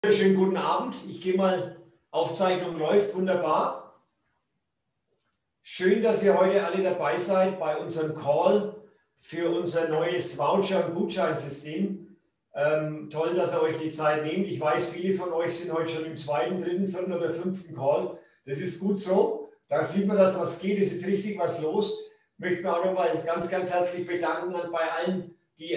Schönen guten Abend. Ich gehe mal, Aufzeichnung läuft wunderbar. Schön, dass ihr heute alle dabei seid bei unserem Call für unser neues Voucher- und Gutscheinsystem. Toll, dass ihr euch die Zeit nehmt. Ich weiß, viele von euch sind heute schon im zweiten, dritten, vierten oder fünften Call. Das ist gut so. Da sieht man, dass was geht. Es ist richtig was los. Ich möchte mich auch nochmal ganz, ganz herzlich bedanken bei allen, die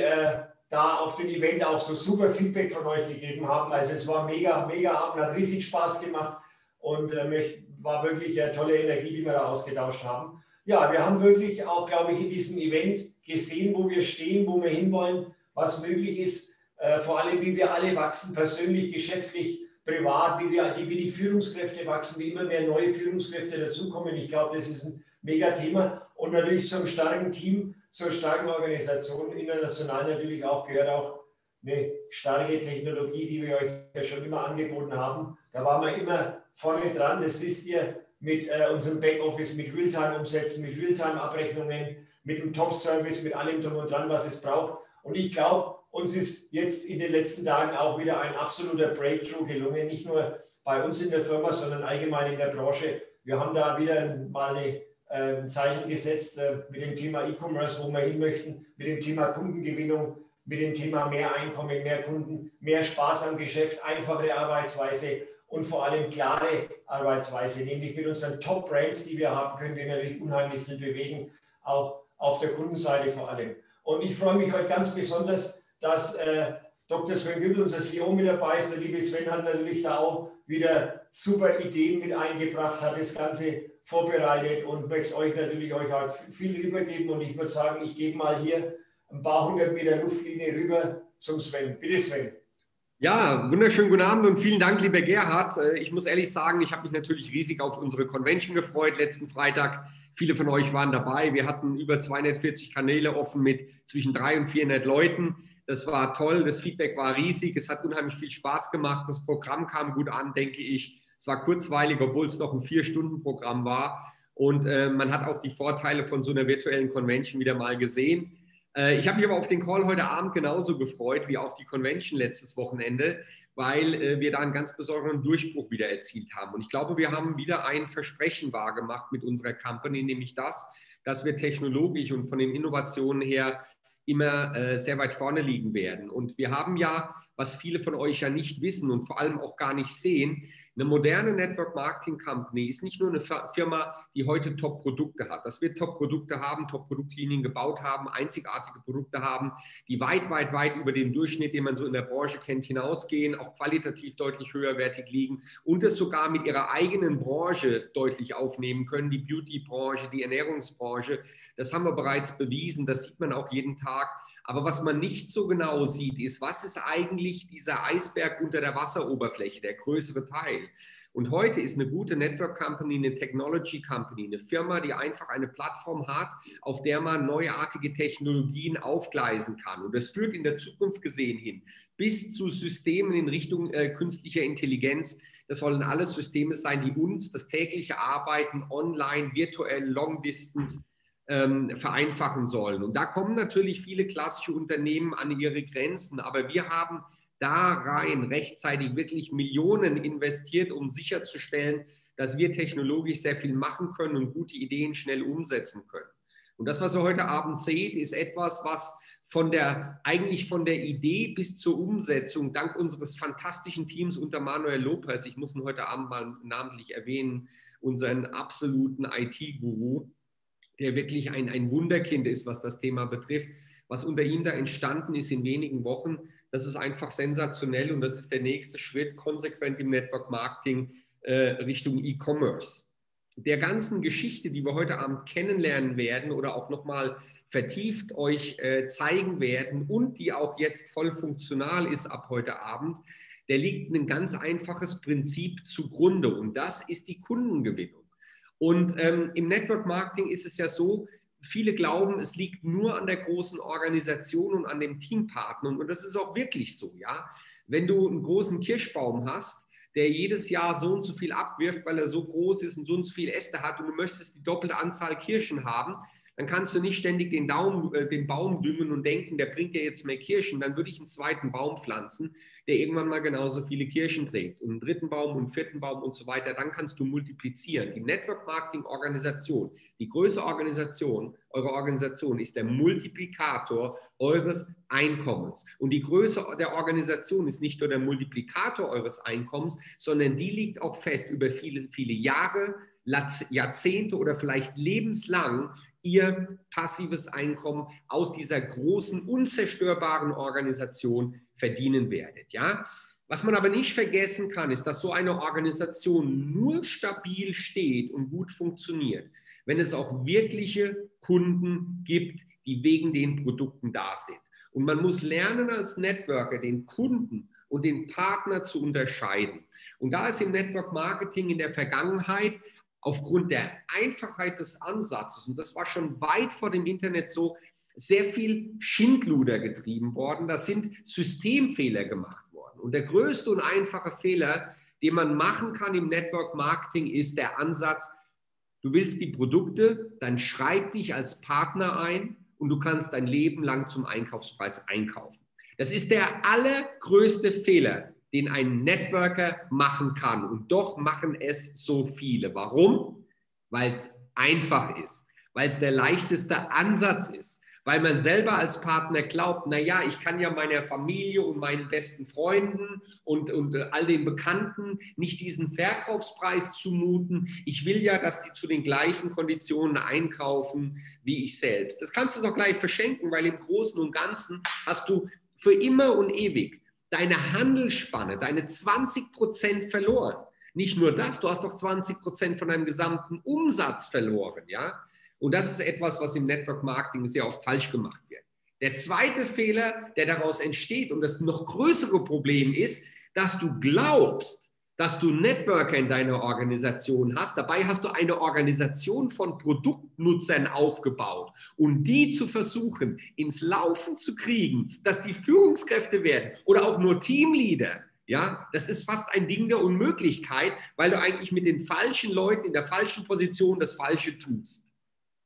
da auf dem Event auch so super Feedback von euch gegeben haben. Also es war mega, mega Abend, hat riesig Spaß gemacht und war wirklich eine tolle Energie, die wir da ausgetauscht haben. Ja, wir haben wirklich auch, glaube ich, in diesem Event gesehen, wo wir stehen, wo wir hinwollen, was möglich ist, vor allem wie wir alle wachsen, persönlich, geschäftlich, privat, wie die Führungskräfte wachsen, wie immer mehr neue Führungskräfte dazukommen. Ich glaube, das ist ein mega Thema und natürlich zum starken Team, zur starken Organisation international natürlich auch gehört auch eine starke Technologie, die wir euch ja schon immer angeboten haben. Da waren wir immer vorne dran, das wisst ihr, mit unserem Backoffice, mit Realtime-Umsätzen, mit Realtime-Abrechnungen, mit dem Top-Service, mit allem drum und dran, was es braucht. Und ich glaube, uns ist jetzt in den letzten Tagen auch wieder ein absoluter Breakthrough gelungen, nicht nur bei uns in der Firma, sondern allgemein in der Branche. Wir haben da wieder mal ein Zeichen gesetzt mit dem Thema E-Commerce, wo wir hin möchten, mit dem Thema Kundengewinnung, mit dem Thema mehr Einkommen, mehr Kunden, mehr Spaß am Geschäft, einfache Arbeitsweise und vor allem klare Arbeitsweise, nämlich mit unseren Top-Brands, die wir haben, können wir natürlich unheimlich viel bewegen, auch auf der Kundenseite vor allem. Und ich freue mich heute ganz besonders, dass Dr. Sven Güppel, unser CEO, mit dabei ist. Der liebe Sven hat natürlich da auch wieder super Ideen mit eingebracht, hat das Ganze vorbereitet und möchte euch natürlich auch viel rübergeben. Und ich würde sagen, ich gebe mal hier ein paar hundert Meter Luftlinie rüber zum Sven. Bitte, Sven. Ja, wunderschönen guten Abend und vielen Dank, lieber Gerhard. Ich muss ehrlich sagen, ich habe mich natürlich riesig auf unsere Convention gefreut letzten Freitag. Viele von euch waren dabei. Wir hatten über 240 Kanäle offen mit zwischen 300 und 400 Leuten. Das war toll, das Feedback war riesig, es hat unheimlich viel Spaß gemacht. Das Programm kam gut an, denke ich. Es war kurzweilig, obwohl es doch ein 4-Stunden-Programm war. Und man hat auch die Vorteile von so einer virtuellen Convention wieder mal gesehen. Ich habe mich aber auf den Call heute Abend genauso gefreut wie auf die Convention letztes Wochenende, weil wir da einen ganz besonderen Durchbruch wieder erzielt haben. Und ich glaube, wir haben wieder ein Versprechen wahrgemacht mit unserer Company, nämlich das, dass wir technologisch und von den Innovationen her immer sehr weit vorne liegen werden. Und wir haben ja, was viele von euch ja nicht wissen und vor allem auch gar nicht sehen, eine moderne Network Marketing Company ist nicht nur eine Firma, die heute Top-Produkte hat. Dass wir Top-Produkte haben, Top-Produktlinien gebaut haben, einzigartige Produkte haben, die weit, weit, weit über den Durchschnitt, den man so in der Branche kennt, hinausgehen, auch qualitativ deutlich höherwertig liegen und es sogar mit ihrer eigenen Branche deutlich aufnehmen können, die Beauty-Branche, die Ernährungsbranche. Das haben wir bereits bewiesen, das sieht man auch jeden Tag. Aber was man nicht so genau sieht, ist, was ist eigentlich dieser Eisberg unter der Wasseroberfläche, der größere Teil. Und heute ist eine gute Network Company, eine Technology Company, eine Firma, die einfach eine Plattform hat, auf der man neuartige Technologien aufgleisen kann. Und das führt in der Zukunft gesehen hin bis zu Systemen in Richtung künstlicher Intelligenz. Das sollen alles Systeme sein, die uns das tägliche Arbeiten online, virtuell, Long Distance, vereinfachen sollen. Und da kommen natürlich viele klassische Unternehmen an ihre Grenzen, aber wir haben da rein rechtzeitig wirklich Millionen investiert, um sicherzustellen, dass wir technologisch sehr viel machen können und gute Ideen schnell umsetzen können. Und das, was ihr heute Abend seht, ist etwas, was eigentlich von der Idee bis zur Umsetzung dank unseres fantastischen Teams unter Manuel Lopez, ich muss ihn heute Abend mal namentlich erwähnen, unseren absoluten IT-Guru, der wirklich ein Wunderkind ist, was das Thema betrifft. Was unter ihm da entstanden ist in wenigen Wochen, das ist einfach sensationell und das ist der nächste Schritt konsequent im Network Marketing Richtung E-Commerce. Der ganzen Geschichte, die wir heute Abend kennenlernen werden oder auch nochmal vertieft euch zeigen werden und die auch jetzt voll funktional ist ab heute Abend, der liegt ein ganz einfaches Prinzip zugrunde und das ist die Kundengewinnung. Und im Network Marketing ist es ja so, viele glauben, es liegt nur an der großen Organisation und an dem Teampartner. Und das ist auch wirklich so, ja. Wenn du einen großen Kirschbaum hast, der jedes Jahr so und so viel abwirft, weil er so groß ist und so und so viele Äste hat und du möchtest die doppelte Anzahl Kirschen haben, dann kannst du nicht ständig den Baum düngen und denken, der bringt dir jetzt mehr Kirschen. Dann würde ich einen zweiten Baum pflanzen, der irgendwann mal genauso viele Kirschen trägt. Und einen dritten Baum und einen vierten Baum und so weiter. Dann kannst du multiplizieren. Die Network Marketing Organisation, die größte Organisation, eure Organisation ist der Multiplikator eures Einkommens. Und die Größe der Organisation ist nicht nur der Multiplikator eures Einkommens, sondern die liegt auch fest über viele, viele Jahre, Jahrzehnte oder vielleicht lebenslang ihr passives Einkommen aus dieser großen, unzerstörbaren Organisation verdienen werdet. Ja? Was man aber nicht vergessen kann, ist, dass so eine Organisation nur stabil steht und gut funktioniert, wenn es auch wirkliche Kunden gibt, die wegen den Produkten da sind. Und man muss lernen, als Networker den Kunden und den Partner zu unterscheiden. Und da ist im Network Marketing in der Vergangenheit aufgrund der Einfachheit des Ansatzes, und das war schon weit vor dem Internet so, sehr viel Schindluder getrieben worden. Da sind Systemfehler gemacht worden. Und der größte und einfache Fehler, den man machen kann im Network Marketing, ist der Ansatz, du willst die Produkte, dann schreib dich als Partner ein und du kannst dein Leben lang zum Einkaufspreis einkaufen. Das ist der allergrößte Fehler, den ein Networker machen kann. Und doch machen es so viele. Warum? Weil es einfach ist, weil es der leichteste Ansatz ist, weil man selber als Partner glaubt, naja, ich kann ja meiner Familie und meinen besten Freunden und all den Bekannten nicht diesen Verkaufspreis zumuten. Ich will ja, dass die zu den gleichen Konditionen einkaufen wie ich selbst. Das kannst du doch gleich verschenken, weil im Großen und Ganzen hast du für immer und ewig deine Handelsspanne, deine 20% verloren. Nicht nur das, du hast doch 20% von deinem gesamten Umsatz verloren, ja? Und das ist etwas, was im Network Marketing sehr oft falsch gemacht wird. Der zweite Fehler, der daraus entsteht und das noch größere Problem ist, dass du glaubst, dass du Networker in deiner Organisation hast. Dabei hast du eine Organisation von Produktnutzern aufgebaut. Und die zu versuchen, ins Laufen zu kriegen, dass die Führungskräfte werden oder auch nur Teamleader, ja, das ist fast ein Ding der Unmöglichkeit, weil du eigentlich mit den falschen Leuten in der falschen Position das Falsche tust.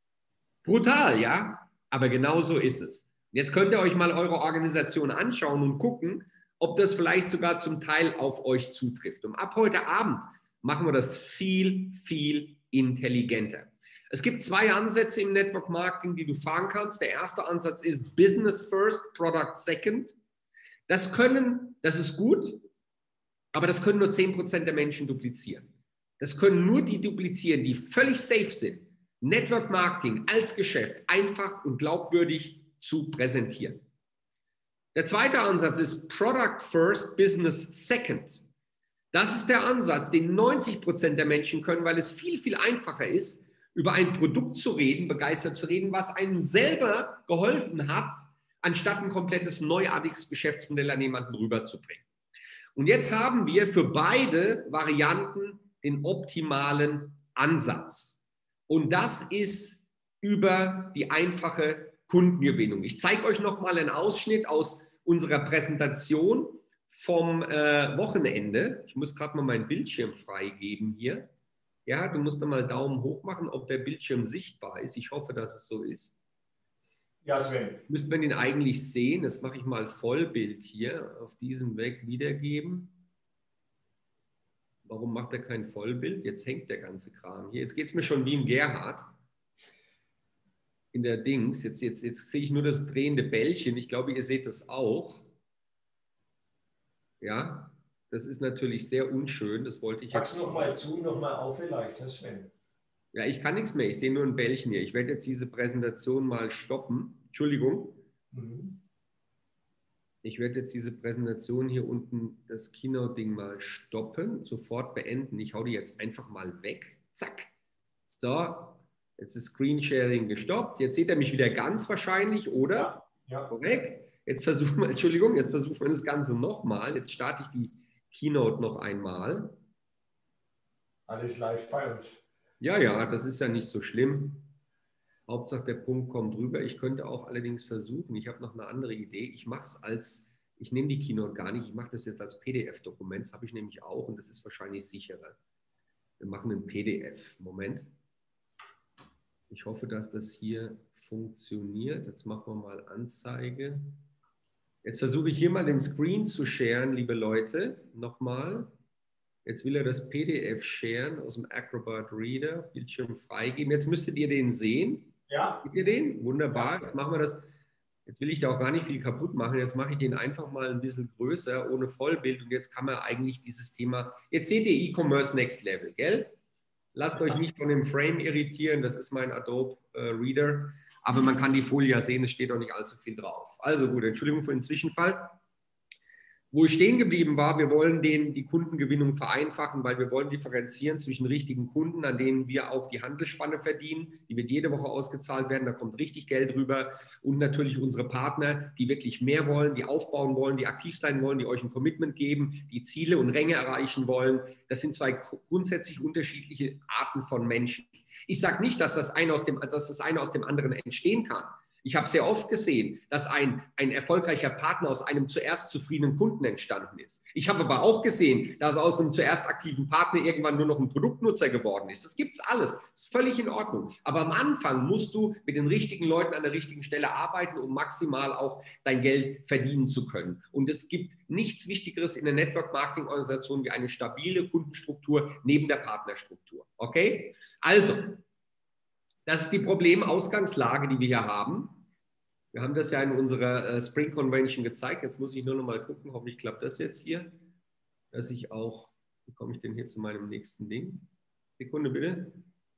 Brutal, ja? Aber genau so ist es. Jetzt könnt ihr euch mal eure Organisation anschauen und gucken, ob das vielleicht sogar zum Teil auf euch zutrifft. Und ab heute Abend machen wir das viel, viel intelligenter. Es gibt zwei Ansätze im Network Marketing, die du fahren kannst. Der erste Ansatz ist Business First, Product Second. Das ist gut, aber das können nur 10% der Menschen duplizieren. Das können nur die duplizieren, die völlig safe sind, Network Marketing als Geschäft einfach und glaubwürdig zu präsentieren. Der zweite Ansatz ist Product First, Business Second. Das ist der Ansatz, den 90% der Menschen können, weil es viel, viel einfacher ist, über ein Produkt zu reden, begeistert zu reden, was einem selber geholfen hat, anstatt ein komplettes neuartiges Geschäftsmodell an jemanden rüberzubringen. Und jetzt haben wir für beide Varianten den optimalen Ansatz. Und das ist über die einfache Kundengewinnung. Ich zeige euch nochmal einen Ausschnitt aus unserer Präsentation vom Wochenende. Ich muss gerade mal meinen Bildschirm freigeben hier. Ja, du musst nochmal Daumen hoch machen, ob der Bildschirm sichtbar ist. Ich hoffe, dass es so ist. Ja, Sven. Müsste man ihn eigentlich sehen. Das mache ich mal Vollbild hier auf diesem Weg wiedergeben. Warum macht er kein Vollbild? Jetzt hängt der ganze Kram hier. Jetzt geht es mir schon wie im Gerhard. In der Dings. Jetzt sehe ich nur das drehende Bällchen. Ich glaube, ihr seht das auch. Ja, das ist natürlich sehr unschön. Das wollte ich Pack's nochmal zu, nochmal auf vielleicht, Sven. Ja, ich kann nichts mehr. Ich sehe nur ein Bällchen hier. Ich werde jetzt diese Präsentation mal stoppen. Entschuldigung. Ich werde jetzt diese Präsentation hier unten, das Keynote-Ding mal stoppen, sofort beenden. Ich hau die jetzt einfach mal weg. Zack. So, jetzt ist Screensharing gestoppt. Jetzt seht ihr mich wieder ganz wahrscheinlich, oder? Ja, ja. Korrekt. Jetzt versuchen wir, Entschuldigung, jetzt versuchen wir das Ganze nochmal. Jetzt starte ich die Keynote noch einmal. Alles live bei uns. Ja, das ist ja nicht so schlimm. Hauptsache der Punkt kommt rüber. Ich könnte auch allerdings versuchen, ich habe noch eine andere Idee. Ich nehme die Keynote gar nicht, ich mache das jetzt als PDF-Dokument. Das habe ich nämlich auch und das ist wahrscheinlich sicherer. Wir machen ein PDF. Moment. Ich hoffe, dass das hier funktioniert. Jetzt machen wir mal Anzeige. Jetzt versuche ich hier mal den Screen zu sharen, liebe Leute. Nochmal. Jetzt will er das PDF sharen aus dem Acrobat Reader. Bildschirm freigeben. Jetzt müsstet ihr den sehen. Ja. Seht ihr den? Wunderbar. Jetzt machen wir das. Jetzt will ich da auch gar nicht viel kaputt machen. Jetzt mache ich den einfach mal ein bisschen größer, ohne Vollbild. Und jetzt kann man eigentlich dieses Thema. Jetzt seht ihr E-Commerce Next Level, gell? Lasst euch nicht von dem Frame irritieren, das ist mein Adobe Reader, aber man kann die Folie ja sehen, es steht auch nicht allzu viel drauf. Also gut, Entschuldigung für den Zwischenfall. Wo ich stehen geblieben war, wir wollen die Kundengewinnung vereinfachen, weil wir wollen differenzieren zwischen richtigen Kunden, an denen wir auch die Handelsspanne verdienen, die wird jede Woche ausgezahlt werden, da kommt richtig Geld rüber, und natürlich unsere Partner, die wirklich mehr wollen, die aufbauen wollen, die aktiv sein wollen, die euch ein Commitment geben, die Ziele und Ränge erreichen wollen. Das sind zwei grundsätzlich unterschiedliche Arten von Menschen. Ich sage nicht, dass das eine aus dem anderen entstehen kann. Ich habe sehr oft gesehen, dass ein erfolgreicher Partner aus einem zuerst zufriedenen Kunden entstanden ist. Ich habe aber auch gesehen, dass aus einem zuerst aktiven Partner irgendwann nur noch ein Produktnutzer geworden ist. Das gibt es alles. Das ist völlig in Ordnung. Aber am Anfang musst du mit den richtigen Leuten an der richtigen Stelle arbeiten, um maximal auch dein Geld verdienen zu können. Und es gibt nichts Wichtigeres in der Network-Marketing-Organisation wie eine stabile Kundenstruktur neben der Partnerstruktur. Okay? Also, das ist die Problemausgangslage, die wir hier haben. Wir haben das ja in unserer Spring Convention gezeigt. Jetzt muss ich nur noch mal gucken, hoffentlich klappt das jetzt hier, dass ich auch, wie komme ich denn hier zu meinem nächsten Ding? Sekunde bitte.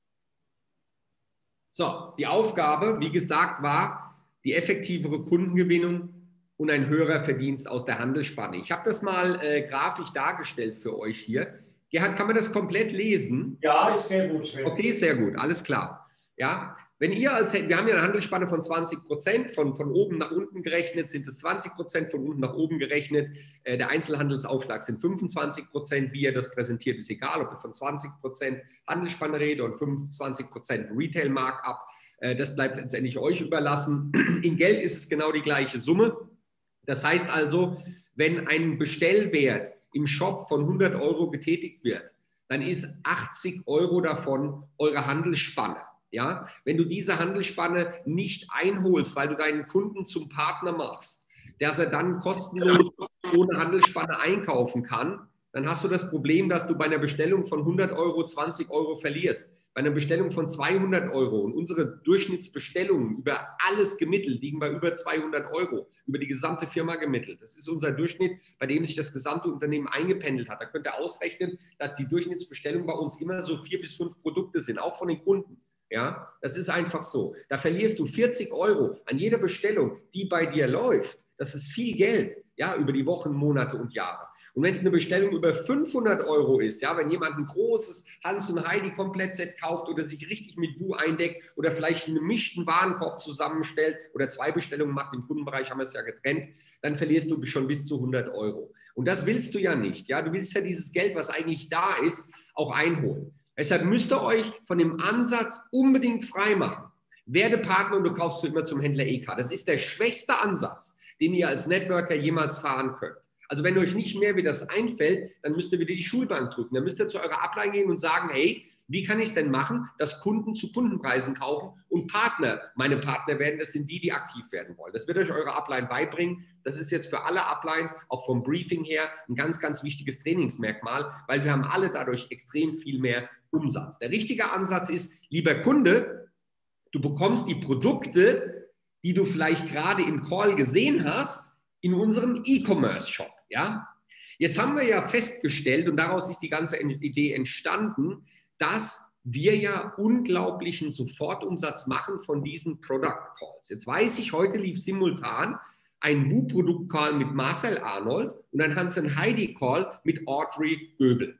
So, die Aufgabe, wie gesagt, war die effektivere Kundengewinnung und ein höherer Verdienst aus der Handelsspanne. Ich habe das mal grafisch dargestellt für euch hier. Gerhard, kann man das komplett lesen? Ja, ist sehr gut. Okay, sehr gut, alles klar. Ja, wenn ihr wir haben ja eine Handelsspanne von 20%, von oben nach unten gerechnet sind es 20%, von unten nach oben gerechnet. Der Einzelhandelsaufschlag sind 25%, wie ihr das präsentiert, ist egal, ob ihr von 20% Handelsspanne redet und 25% Retail-Markup. Das bleibt letztendlich euch überlassen. In Geld ist es genau die gleiche Summe. Das heißt also, wenn ein Bestellwert im Shop von 100 € getätigt wird, dann ist 80 € davon eure Handelsspanne. Ja, wenn du diese Handelsspanne nicht einholst, weil du deinen Kunden zum Partner machst, dass er dann kostenlos ohne Handelsspanne einkaufen kann, dann hast du das Problem, dass du bei einer Bestellung von 100 € 20 € verlierst. Bei einer Bestellung von 200 € und unsere Durchschnittsbestellungen über alles gemittelt liegen bei über 200 €, über die gesamte Firma gemittelt. Das ist unser Durchschnitt, bei dem sich das gesamte Unternehmen eingependelt hat. Da könnt ihr ausrechnen, dass die Durchschnittsbestellung bei uns immer so 4 bis 5 Produkte sind, auch von den Kunden. Ja, das ist einfach so. Da verlierst du 40 € an jeder Bestellung, die bei dir läuft. Das ist viel Geld, ja, über die Wochen, Monate und Jahre. Und wenn es eine Bestellung über 500 € ist, ja, wenn jemand ein großes Hans und Heidi Komplettset kauft oder sich richtig mit Wu eindeckt oder vielleicht einen gemischten Warenkorb zusammenstellt oder 2 Bestellungen macht, im Kundenbereich haben wir es ja getrennt, dann verlierst du schon bis zu 100 €. Und das willst du ja nicht. Ja, du willst ja dieses Geld, was eigentlich da ist, auch einholen. Deshalb müsst ihr euch von dem Ansatz unbedingt frei machen. Werde Partner und du kaufst immer zum Händler EK. Das ist der schwächste Ansatz, den ihr als Networker jemals fahren könnt. Also wenn euch nicht mehr wie das einfällt, dann müsst ihr wieder die Schulbank drücken. Dann müsst ihr zu eurer Upline gehen und sagen, hey, wie kann ich es denn machen, dass Kunden zu Kundenpreisen kaufen und Partner meine Partner werden? Das sind die, die aktiv werden wollen. Das wird euch eure Upline beibringen. Das ist jetzt für alle Uplines, auch vom Briefing her, ein ganz, ganz wichtiges Trainingsmerkmal, weil wir haben alle dadurch extrem viel mehr Umsatz. Der richtige Ansatz ist, lieber Kunde, du bekommst die Produkte, die du vielleicht gerade im Call gesehen hast, in unserem E-Commerce-Shop. Ja? Jetzt haben wir ja festgestellt, und daraus ist die ganze Idee entstanden, dass wir ja unglaublichen Sofortumsatz machen von diesen Product Calls. Jetzt weiß ich, heute lief simultan ein Wu-Produkt-Call mit Marcel Arnold und ein Hans-und-Heidi-Call mit Audrey Göbel.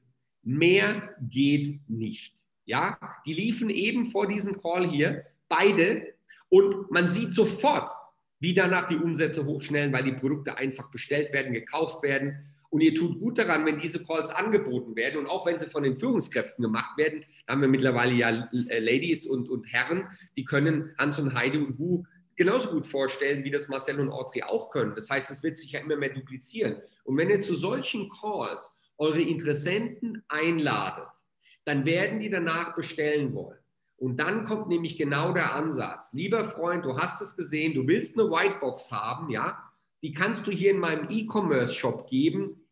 Mehr geht nicht. Ja? Die liefen eben vor diesem Call hier, beide, und man sieht sofort, wie danach die Umsätze hochschnellen, weil die Produkte einfach bestellt werden, gekauft werden. Und ihr tut gut daran, wenn diese Calls angeboten werden und auch wenn sie von den Führungskräften gemacht werden, haben wir mittlerweile ja Ladies und Herren, die können Hans und Heidi und Wu genauso gut vorstellen, wie das Marcel und Audrey auch können. Das heißt, es wird sich ja immer mehr duplizieren. Und wenn ihr zu solchen Calls eure Interessenten einladet, dann werden die danach bestellen wollen. Und dann kommt nämlich genau der Ansatz. Lieber Freund, du hast es gesehen, du willst eine Whitebox haben, ja? Die kannst du hier in meinem E-Commerce-Shop geben.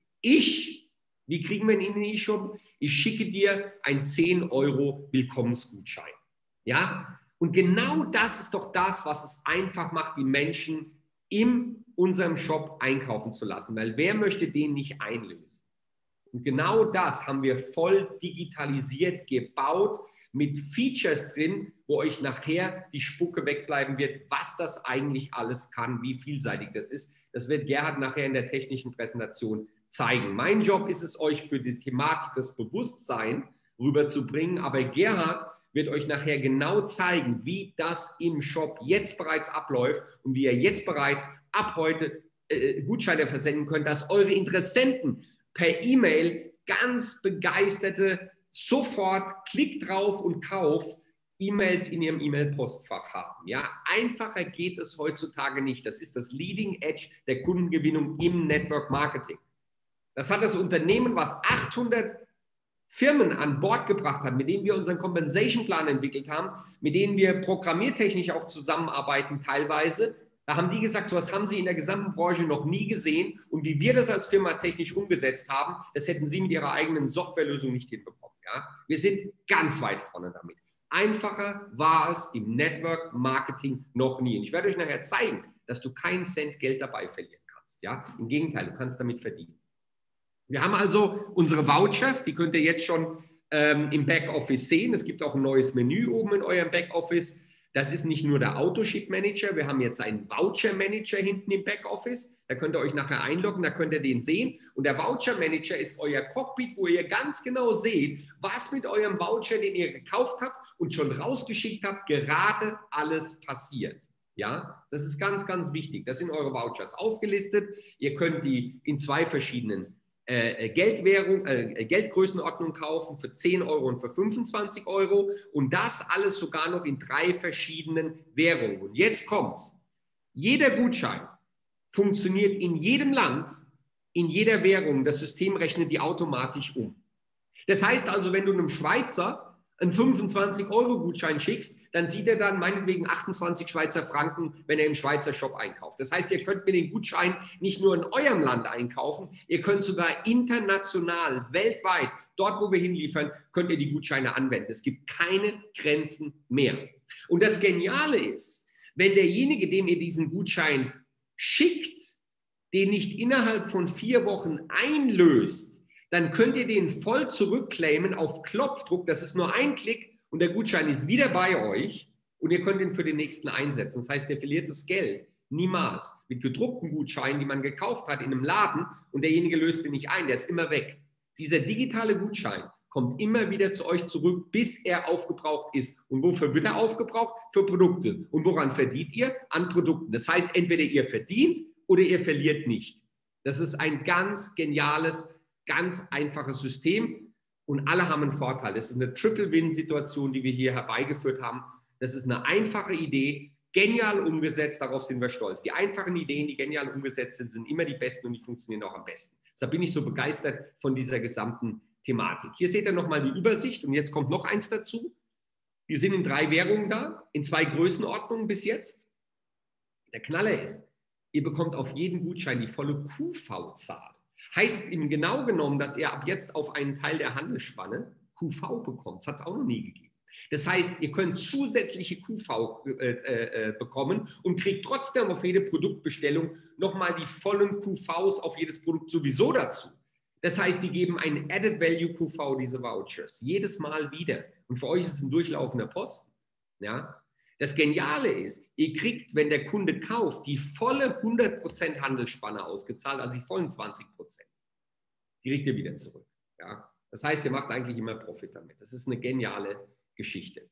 Wie kriegen wir ihn in den E-Shop? Ich schicke dir einen 10 € Willkommensgutschein. Ja? Und genau das ist doch das, was es einfach macht, die Menschen in unserem Shop einkaufen zu lassen. Weil wer möchte den nicht einlösen? Und genau das haben wir voll digitalisiert gebaut, mit Features drin, wo euch nachher die Spucke wegbleiben wird, was das eigentlich alles kann, wie vielseitig das ist. Das wird Gerhard nachher in der technischen Präsentation zeigen. Mein Job ist es, euch für die Thematik das Bewusstsein rüberzubringen, aber Gerhard wird euch nachher genau zeigen, wie das im Shop jetzt bereits abläuft und wie ihr jetzt bereits ab heute Gutscheine versenden könnt, dass eure Interessenten per E-Mail ganz begeisterte sofort Klick drauf und Kauf E-Mails in ihrem E-Mail-Postfach haben. Ja, einfacher geht es heutzutage nicht. Das ist das Leading Edge der Kundengewinnung im Network Marketing. Das hat das Unternehmen, was 800 Firmen an Bord gebracht hat, mit denen wir unseren Compensation Plan entwickelt haben, mit denen wir programmiertechnisch auch zusammenarbeiten teilweise. Da haben die gesagt, sowas haben sie in der gesamten Branche noch nie gesehen. Und wie wir das als Firma technisch umgesetzt haben, das hätten sie mit ihrer eigenen Softwarelösung nicht hinbekommen. Ja? Wir sind ganz weit vorne damit. Einfacher war es im Network Marketing noch nie. Und ich werde euch nachher zeigen, dass du keinen Cent Geld dabei verlieren kannst. Ja? Im Gegenteil, du kannst damit verdienen. Wir haben also unsere Vouchers, die könnt ihr jetzt schon im Backoffice sehen. Es gibt auch ein neues Menü oben in eurem Backoffice. Das ist nicht nur der Autoship-Manager, wir haben jetzt einen Voucher-Manager hinten im Backoffice. Da könnt ihr euch nachher einloggen, da könnt ihr den sehen. Und der Voucher-Manager ist euer Cockpit, wo ihr ganz genau seht, was mit eurem Voucher, den ihr gekauft habt und schon rausgeschickt habt, gerade alles passiert. Ja, das ist ganz, ganz wichtig. Das sind eure Vouchers aufgelistet. Ihr könnt die in 2 verschiedenen Geldgrößenordnung kaufen für 10 € und für 25 € und das alles sogar noch in 3 verschiedenen Währungen. Und jetzt kommt's. Jeder Gutschein funktioniert in jedem Land, in jeder Währung. Das System rechnet die automatisch um. Das heißt also, wenn du einem Schweizer einen 25-€ Gutschein schickst, dann sieht er dann meinetwegen 28 Schweizer Franken, wenn er im Schweizer Shop einkauft. Das heißt, ihr könnt mit den Gutschein nicht nur in eurem Land einkaufen, ihr könnt sogar international, weltweit, dort wo wir hinliefern, könnt ihr die Gutscheine anwenden. Es gibt keine Grenzen mehr. Und das Geniale ist, wenn derjenige, dem ihr diesen Gutschein schickt, den nicht innerhalb von 4 Wochen einlöst, dann könnt ihr den voll zurückclaimen auf Knopfdruck. Das ist nur ein Klick und der Gutschein ist wieder bei euch und ihr könnt ihn für den nächsten einsetzen. Das heißt, ihr verliert das Geld niemals. Mit gedruckten Gutscheinen, die man gekauft hat in einem Laden und derjenige löst den nicht ein, der ist immer weg. Dieser digitale Gutschein kommt immer wieder zu euch zurück, bis er aufgebraucht ist. Und wofür wird er aufgebraucht? Für Produkte. Und woran verdient ihr? An Produkten. Das heißt, entweder ihr verdient oder ihr verliert nicht. Das ist ein ganz geniales, ganz einfaches System und alle haben einen Vorteil. Das ist eine Triple-Win-Situation, die wir hier herbeigeführt haben. Das ist eine einfache Idee, genial umgesetzt, darauf sind wir stolz. Die einfachen Ideen, die genial umgesetzt sind, sind immer die besten und die funktionieren auch am besten. Deshalb bin ich so begeistert von dieser gesamten Thematik. Hier seht ihr nochmal die Übersicht und jetzt kommt noch eins dazu. Wir sind in 3 Währungen da, in 2 Größenordnungen bis jetzt. Der Knaller ist, ihr bekommt auf jeden Gutschein die volle QV-Zahl. Heißt im genau genommen, dass ihr ab jetzt auf einen Teil der Handelsspanne QV bekommt. Das hat es auch noch nie gegeben. Das heißt, ihr könnt zusätzliche QV bekommen und kriegt trotzdem auf jede Produktbestellung nochmal die vollen QVs auf jedes Produkt sowieso dazu. Das heißt, die geben einen Added Value QV, diese Vouchers, jedes Mal wieder. Und für euch ist es ein durchlaufender Posten. Ja? Das Geniale ist, ihr kriegt, wenn der Kunde kauft, die volle 100% Handelsspanne ausgezahlt, also die vollen 20%. Die kriegt ihr wieder zurück. Ja? Das heißt, ihr macht eigentlich immer Profit damit. Das ist eine geniale Geschichte.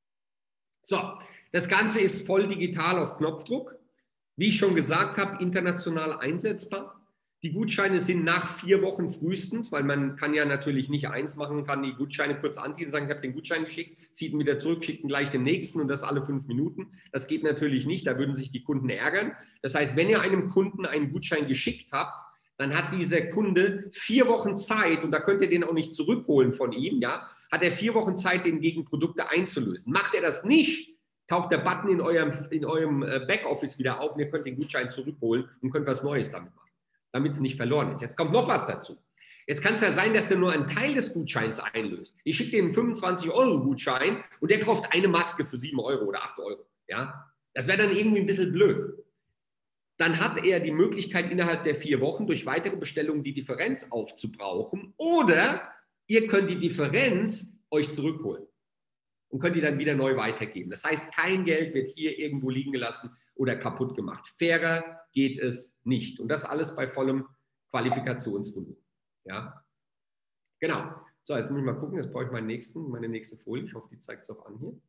So, das Ganze ist voll digital auf Knopfdruck. Wie ich schon gesagt habe, international einsetzbar. Die Gutscheine sind nach 4 Wochen frühestens, weil man kann ja natürlich nicht eins machen, kann die Gutscheine kurz anziehen, sagen, ich habe den Gutschein geschickt, zieht ihn wieder zurück, schickt ihn gleich dem nächsten und das alle 5 Minuten. Das geht natürlich nicht, da würden sich die Kunden ärgern. Das heißt, wenn ihr einem Kunden einen Gutschein geschickt habt, dann hat dieser Kunde 4 Wochen Zeit, und da könnt ihr den auch nicht zurückholen von ihm, ja, hat er 4 Wochen Zeit, den gegen Produkte einzulösen. Macht er das nicht, taucht der Button in eurem Backoffice wieder auf und ihr könnt den Gutschein zurückholen und könnt was Neues damit machen, damit es nicht verloren ist. Jetzt kommt noch was dazu. Jetzt kann es ja sein, dass der nur einen Teil des Gutscheins einlöst. Ich schicke dem einen 25-Euro-Gutschein und der kauft eine Maske für 7 Euro oder 8 Euro. Ja? Das wäre dann irgendwie ein bisschen blöd. Dann hat er die Möglichkeit, innerhalb der 4 Wochen durch weitere Bestellungen die Differenz aufzubrauchen, oder ihr könnt die Differenz euch zurückholen und könnt die dann wieder neu weitergeben. Das heißt, kein Geld wird hier irgendwo liegen gelassen oder kaputt gemacht. Fairer geht es nicht. Und das alles bei vollem Qualifikationsvolumen. Ja, genau. So, jetzt muss ich mal gucken. Jetzt brauche ich meine nächste Folie. Ich hoffe, die zeigt es auch an hier.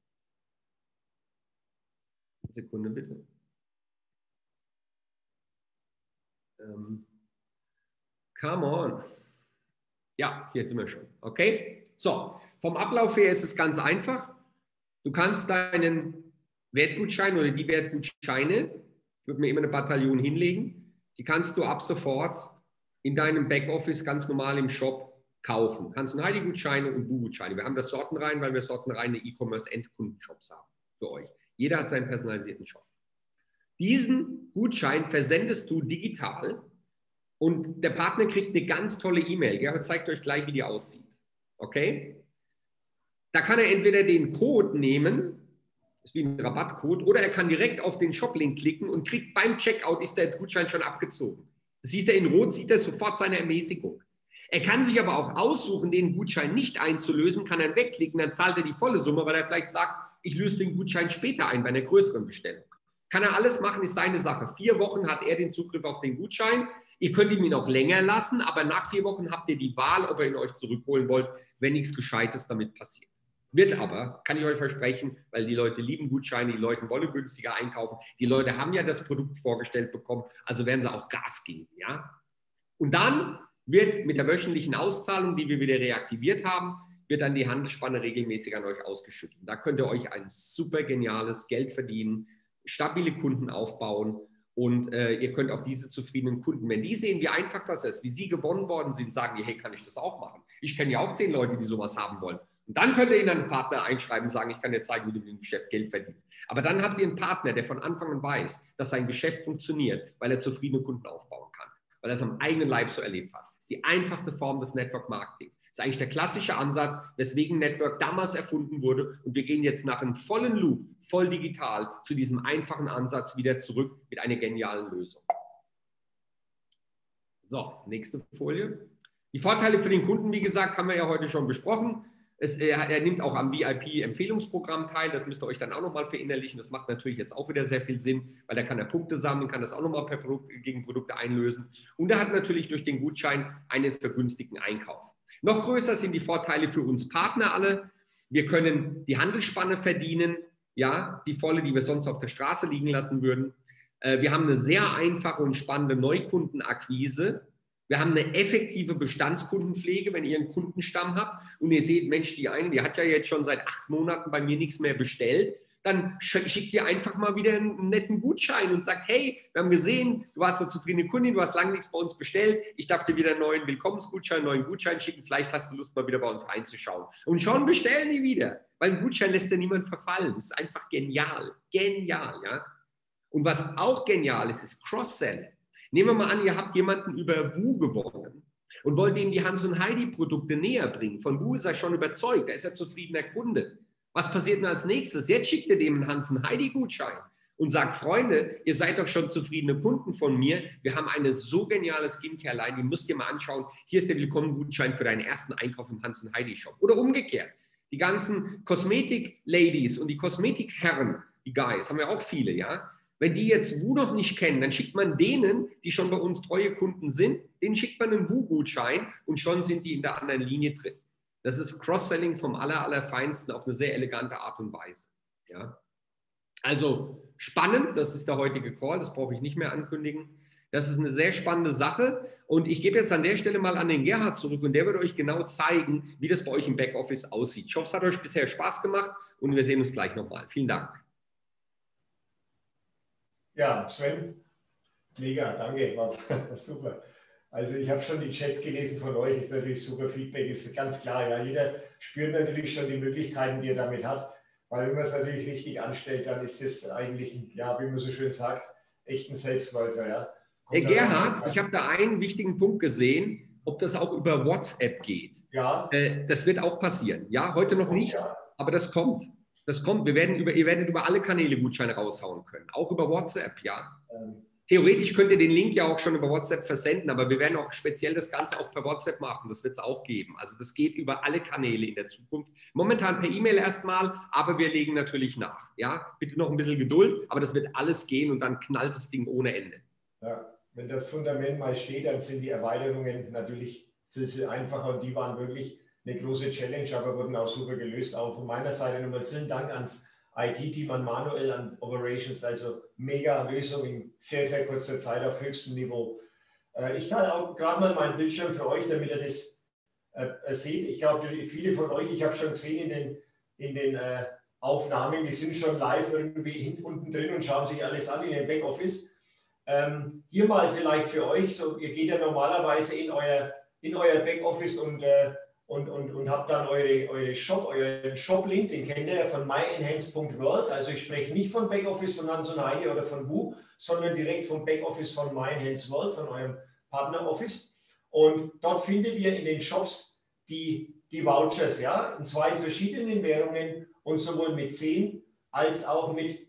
Eine Sekunde bitte. Come on. Ja, hier sind wir schon. Okay. So, vom Ablauf her ist es ganz einfach. Du kannst deinen Wertgutschein oder die Wertgutscheine, ich würde mir immer eine Bataillon hinlegen, die kannst du ab sofort in deinem Backoffice ganz normal im Shop kaufen. Kannst du Heidi-Gutscheine und Bu-Gutscheine. Wir haben das sortenrein, weil wir sortenreine E-Commerce-Endkundenshops haben für euch. Jeder hat seinen personalisierten Shop. Diesen Gutschein versendest du digital und der Partner kriegt eine ganz tolle E-Mail. Gerhard zeigt euch gleich, wie die aussieht. Okay? Da kann er entweder den Code nehmen, ist wie ein Rabattcode, oder er kann direkt auf den Shop-Link klicken und kriegt beim Checkout, ist der Gutschein schon abgezogen. Siehst du, in Rot sieht er sofort seine Ermäßigung. Er kann sich aber auch aussuchen, den Gutschein nicht einzulösen, kann er wegklicken, dann zahlt er die volle Summe, weil er vielleicht sagt, ich löse den Gutschein später ein bei einer größeren Bestellung. Kann er alles machen, ist seine Sache. 4 Wochen hat er den Zugriff auf den Gutschein. Ihr könnt ihn auch länger lassen, aber nach 4 Wochen habt ihr die Wahl, ob ihr ihn euch zurückholen wollt, wenn nichts Gescheites damit passiert. Wird aber, kann ich euch versprechen, weil die Leute lieben Gutscheine, die Leute wollen günstiger einkaufen, die Leute haben ja das Produkt vorgestellt bekommen, also werden sie auch Gas geben. Ja? Und dann wird mit der wöchentlichen Auszahlung, die wir wieder reaktiviert haben, wird dann die Handelsspanne regelmäßig an euch ausgeschüttet. Da könnt ihr euch ein super geniales Geld verdienen, stabile Kunden aufbauen und ihr könnt auch diese zufriedenen Kunden, wenn die sehen, wie einfach das ist, wie sie gewonnen worden sind, sagen die, hey, kann ich das auch machen? Ich kenne ja auch 10 Leute, die sowas haben wollen. Und dann könnt ihr ihnen einen Partner einschreiben und sagen, ich kann dir zeigen, wie du mit dem Geschäft Geld verdienst. Aber dann habt ihr einen Partner, der von Anfang an weiß, dass sein Geschäft funktioniert, weil er zufriedene Kunden aufbauen kann, weil er es am eigenen Leib so erlebt hat. Das ist die einfachste Form des Network Marketings. Das ist eigentlich der klassische Ansatz, weswegen Network damals erfunden wurde. Und wir gehen jetzt nach einem vollen Loop, voll digital, zu diesem einfachen Ansatz wieder zurück mit einer genialen Lösung. So, nächste Folie. Die Vorteile für den Kunden, wie gesagt, haben wir ja heute schon besprochen. Er nimmt auch am VIP-Empfehlungsprogramm teil. Das müsst ihr euch dann auch nochmal verinnerlichen. Das macht natürlich jetzt auch wieder sehr viel Sinn, weil er kann Punkte sammeln, kann das auch nochmal gegen Produkte einlösen. Und er hat natürlich durch den Gutschein einen vergünstigten Einkauf. Noch größer sind die Vorteile für uns Partner alle. Wir können die Handelsspanne verdienen, ja, die volle, die wir sonst auf der Straße liegen lassen würden. Wir haben eine sehr einfache und spannende Neukundenakquise. Wir haben eine effektive Bestandskundenpflege, wenn ihr einen Kundenstamm habt und ihr seht, Mensch, die hat ja jetzt schon seit 8 Monaten bei mir nichts mehr bestellt, dann schickt ihr einfach mal wieder einen netten Gutschein und sagt, hey, wir haben gesehen, du warst so zufriedene Kundin, du hast lange nichts bei uns bestellt, ich darf dir wieder einen neuen Willkommensgutschein, einen neuen Gutschein schicken, vielleicht hast du Lust, mal wieder bei uns reinzuschauen. Und schon bestellen die wieder, weil ein Gutschein lässt ja niemand verfallen. Das ist einfach genial, genial, ja. Und was auch genial ist, ist Cross-Selling. Nehmen wir mal an, ihr habt jemanden über Wu gewonnen und wollt ihm die Hans und Heidi Produkte näher bringen. Von Wu ist er schon überzeugt, er ist ein zufriedener Kunde. Was passiert denn als nächstes? Jetzt schickt ihr dem einen Hans und Heidi Gutschein und sagt, Freunde, ihr seid doch schon zufriedene Kunden von mir. Wir haben eine so geniale Skincare-Line, die müsst ihr mal anschauen. Hier ist der Willkommen-Gutschein für deinen ersten Einkauf im Hans und Heidi Shop. Oder umgekehrt. Die ganzen Kosmetik-Ladies und die Kosmetik-Herren, die Guys, haben wir auch viele, ja. Wenn die jetzt Wu noch nicht kennen, dann schickt man denen, die schon bei uns treue Kunden sind, denen schickt man einen Wu-Gutschein und schon sind die in der anderen Linie drin. Das ist Cross-Selling vom Allerfeinsten auf eine sehr elegante Art und Weise. Ja? Also spannend, das ist der heutige Call, das brauche ich nicht mehr ankündigen. Das ist eine sehr spannende Sache und ich gebe jetzt an der Stelle mal an den Gerhard zurück und der wird euch genau zeigen, wie das bei euch im Backoffice aussieht. Ich hoffe, es hat euch bisher Spaß gemacht und wir sehen uns gleich nochmal. Vielen Dank. Ja, Sven, mega, danke, war super. Also ich habe schon die Chats gelesen von euch, ist natürlich super Feedback, ist ganz klar. Ja, jeder spürt natürlich schon die Möglichkeiten, die er damit hat. Weil wenn man es natürlich richtig anstellt, dann ist es eigentlich, ja, wie man so schön sagt, echt ein Selbstläufer. Ja. Herr Gerhard, ich habe da einen wichtigen Punkt gesehen, ob das auch über WhatsApp geht. Ja. Das wird auch passieren. Ja, heute noch nicht, aber das kommt. Das kommt. Ihr werdet über alle Kanäle Gutscheine raushauen können, auch über WhatsApp, ja. Theoretisch könnt ihr den Link ja auch schon über WhatsApp versenden, aber wir werden auch speziell das Ganze auch per WhatsApp machen. Das wird es auch geben. Also das geht über alle Kanäle in der Zukunft. Momentan per E-Mail erstmal, aber wir legen natürlich nach. Ja, bitte noch ein bisschen Geduld, aber das wird alles gehen und dann knallt das Ding ohne Ende. Ja, wenn das Fundament mal steht, dann sind die Erweiterungen natürlich viel, viel einfacher und die waren wirklich eine große Challenge, aber wurden auch super gelöst. Auch von meiner Seite nochmal vielen Dank ans IT-Team, an Manuel, an Operations, also mega Lösung in sehr, sehr kurzer Zeit auf höchstem Niveau. Ich teile auch gerade mal meinen Bildschirm für euch, damit ihr das seht. Ich glaube, viele von euch, ich habe schon gesehen in den Aufnahmen, die sind schon live irgendwie unten drin und schauen sich alles an in den Backoffice. Hier mal vielleicht für euch, so, ihr geht ja normalerweise in euer Backoffice und habt dann euren Shop-Link, den kennt ihr ja von myenhance.world. Also ich spreche nicht von Backoffice von Hanson Heidi oder von Wu, sondern direkt vom Backoffice von myenhance.world, von eurem Partner-Office. Und dort findet ihr in den Shops die Vouchers, ja, in 2 verschiedenen Währungen und sowohl mit 10 als auch mit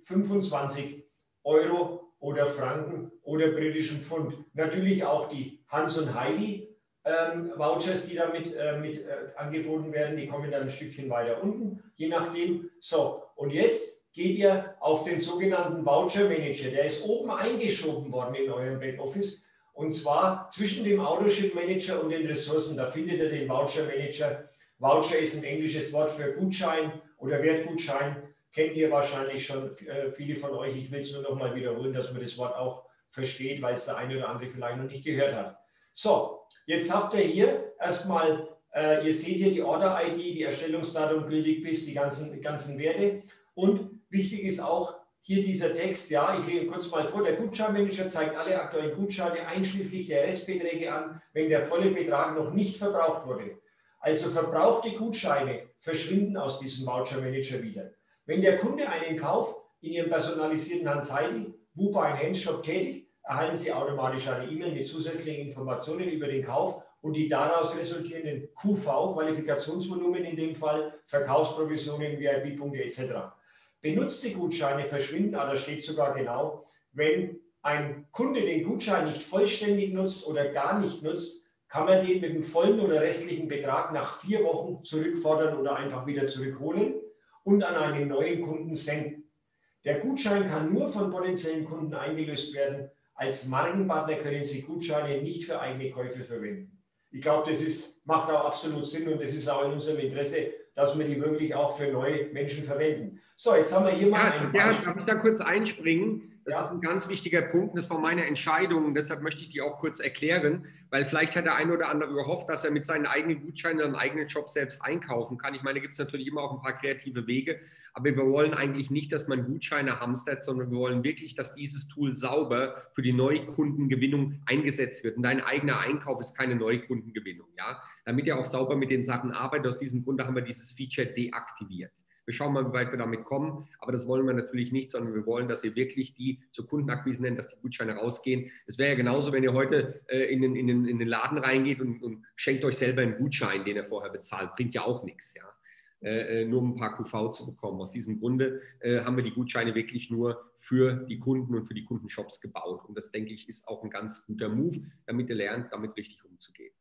25 Euro oder Franken oder britischen Pfund. Natürlich auch die Hanson Heidi Vouchers, die damit angeboten werden, die kommen dann ein Stückchen weiter unten, je nachdem. So, und jetzt geht ihr auf den sogenannten Voucher Manager. Der ist oben eingeschoben worden in eurem Backoffice und zwar zwischen dem Autoship Manager und den Ressourcen. Da findet ihr den Voucher Manager. Voucher ist ein englisches Wort für Gutschein oder Wertgutschein. Kennt ihr wahrscheinlich schon viele von euch. Ich will es nur noch mal wiederholen, dass man das Wort auch versteht, weil es der eine oder andere vielleicht noch nicht gehört hat. So, jetzt habt ihr hier erstmal, ihr seht hier die Order-ID, die Erstellungsdatum gültig bis, die ganzen Werte. Und wichtig ist auch hier dieser Text, ja, ich lese kurz mal vor, der Gutscheinmanager zeigt alle aktuellen Gutscheine einschließlich der Restbeträge an, wenn der volle Betrag noch nicht verbraucht wurde. Also verbrauchte Gutscheine verschwinden aus diesem Voucher-Manager wieder. Wenn der Kunde einen Kauf in Ihrem personalisierten Hanson Heidi Wu Enhance Shop tätigt, erhalten Sie automatisch eine E-Mail mit zusätzlichen Informationen über den Kauf und die daraus resultierenden QV, Qualifikationsvolumen in dem Fall, Verkaufsprovisionen, VIP-Punkte etc. Benutzte Gutscheine verschwinden, aber da steht sogar genau, wenn ein Kunde den Gutschein nicht vollständig nutzt oder gar nicht nutzt, kann man den mit dem vollen oder restlichen Betrag nach 4 Wochen zurückfordern oder einfach wieder zurückholen und an einen neuen Kunden senden. Der Gutschein kann nur von potenziellen Kunden eingelöst werden. Als Markenpartner können Sie Gutscheine nicht für eigene Käufe verwenden. Ich glaube, das macht auch absolut Sinn und das ist auch in unserem Interesse, dass wir die wirklich auch für neue Menschen verwenden. So, jetzt haben wir hier mal ein Beispiel. Darf ich da kurz einspringen? Das ist ein ganz wichtiger Punkt. Das war meine Entscheidung und deshalb möchte ich die auch kurz erklären, weil vielleicht hat der eine oder andere gehofft, dass er mit seinen eigenen Gutscheinen einen eigenen Shop selbst einkaufen kann. Ich meine, da gibt es natürlich immer auch ein paar kreative Wege, aber wir wollen eigentlich nicht, dass man Gutscheine hamstert, sondern wir wollen wirklich, dass dieses Tool sauber für die Neukundengewinnung eingesetzt wird. Und dein eigener Einkauf ist keine Neukundengewinnung, ja? Damit ihr auch sauber mit den Sachen arbeitet. Aus diesem Grunde haben wir dieses Feature deaktiviert. Wir schauen mal, wie weit wir damit kommen, aber das wollen wir natürlich nicht, sondern wir wollen, dass ihr wirklich die zur Kundenakquise nennt, dass die Gutscheine rausgehen. Es wäre ja genauso, wenn ihr heute in den Laden reingeht und schenkt euch selber einen Gutschein, den ihr vorher bezahlt. Bringt ja auch nichts, ja. Nur um ein paar QV zu bekommen. Aus diesem Grunde haben wir die Gutscheine wirklich nur für die Kunden und für die Kundenshops gebaut. Und das, denke ich, ist auch ein ganz guter Move, damit ihr lernt, damit richtig umzugehen.